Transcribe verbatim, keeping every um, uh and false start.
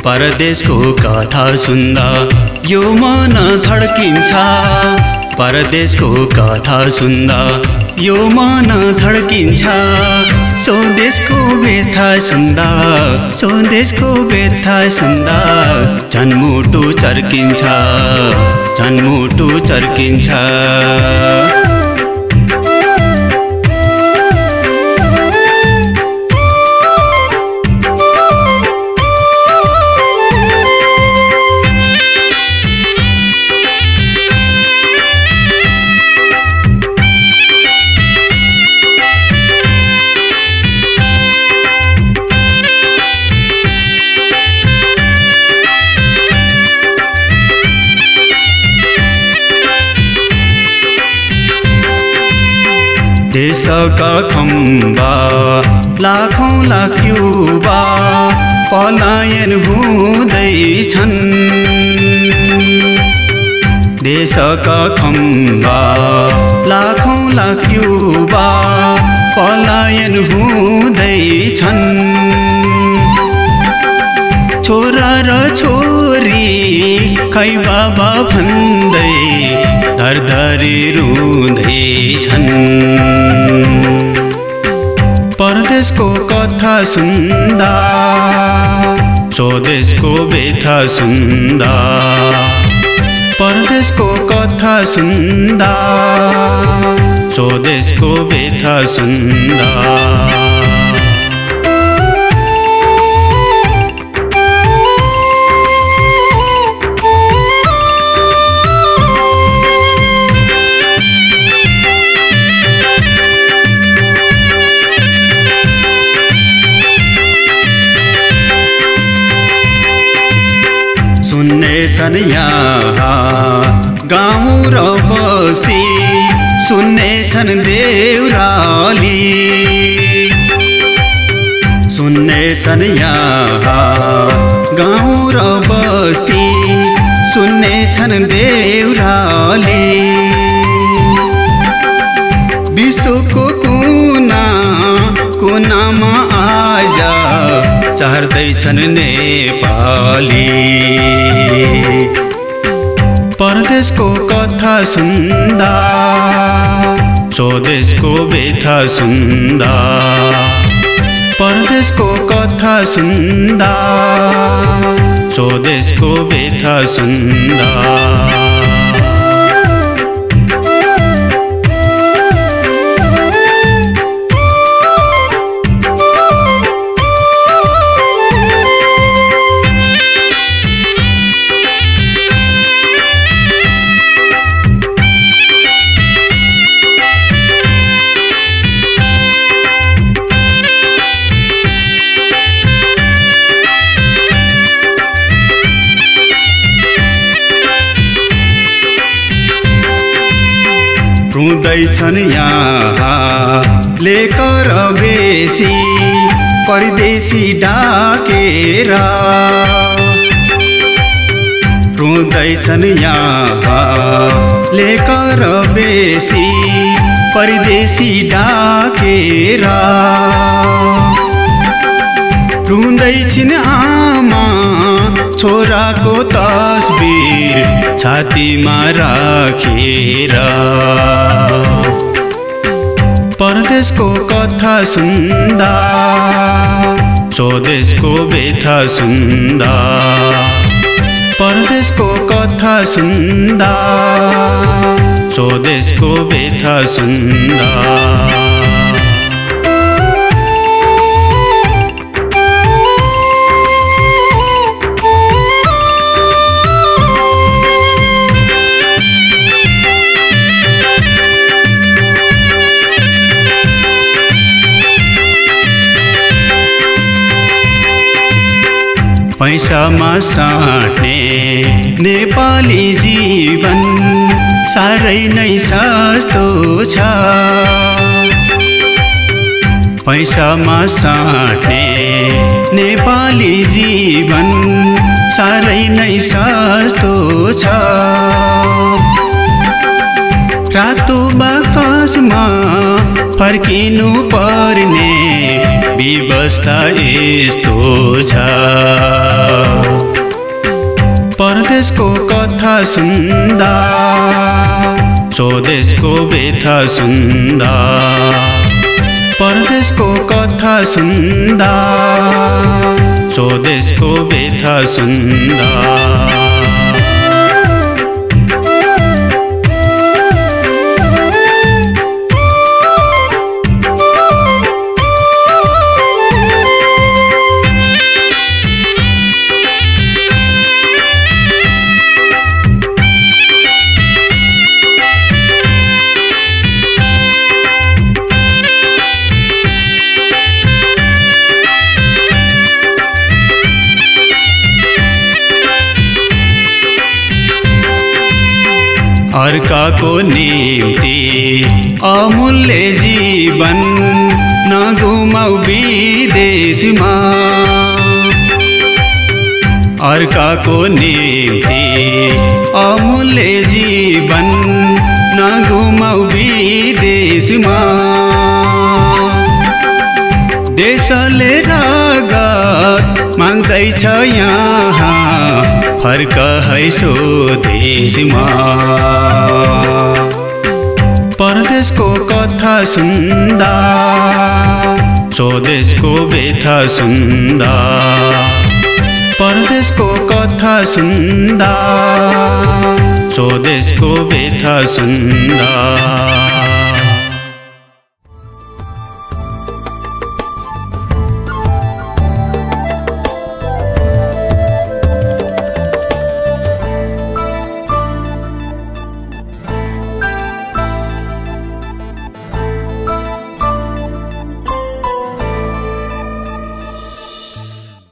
परदेशको कथा सुन्दा यो मन धड्किन्छ। परदेशको कथा सुन्दा यो मन धड्किन्छ। स्वदेशको व्यथा सुन्दा स्वदेशको व्यथा सुन्दा झन्मुटु चर्किन्छ झन्मुटु चर्किन्छ। देशका खम्बा लाखौं लाख युवा पलायन हुँदैछन्। देशका खम्बा लाखौं लाख युवा पलायन हुँदैछन्। छोरा र छोरी खै बाबा भन्दै धरधरी रुँदैछन्। परदेशको कथा सुन्दा स्वदेशको व्यथा सुन्दा परदेशको कथा सुन्दा स्वदेशको व्यथा सुन्दा। सुन्ने छन् यहाँ गाउँ र बस्ती सुन्ने छन् देउराली। सुन्ने छन् यहाँ गाउँ र बस्ती सुन्ने छन् देउराली। विश्वको कुना कुनामा आज चाहदैछन् नेपाली। परदेशको कथा सुन्दा स्वदेशको व्यथा सुन्दा परदेशको कथा सुन्दा स्वदेशको व्यथा सुन्दा। रुँदैछन् यहाँ लेकर बेसी परदेशी डाकेर। रुँदैछन् यहाँ लेकर बेसी परदेशी डाकेर। रुँदैछिन् आमा छोराको तस्बिर छातीमा राखेर। परदेशको कथा सुन्दा स्वदेशको व्यथा सुन्दा परदेशको कथा सुन्दा स्वदेशको व्यथा सुन्दा। पैसामा साट्ने नेपाली जीवन साह्रै नै सस्तो छ। पैसामा साट्ने नेपाली जीवन साह्रै नै सस्तो छ। रातो बाकसमा फर्किनु पर्ने व्यवस्था यस्तो छ। परदेशको कथा सुन्दा स्वदेशको व्यथा सुन्दा, परदेशको कथा सुन्दा स्वदेशको व्यथा सुन्दा। अर्काको निम्ति अमूल्य जीवन नगुमाऊ विदेशमा, अर्काको निम्ति अमूल्य जीवन नगुमाऊ विदेशमा। देशले रगत माग्दैछ यहाँ, फर्क है स्वदेशमा। परदेशको कथा सुन्दा स्वदेशको व्यथा सुन्दा, परदेशको कथा सुन्दा स्वदेशको व्यथा सुन्दा।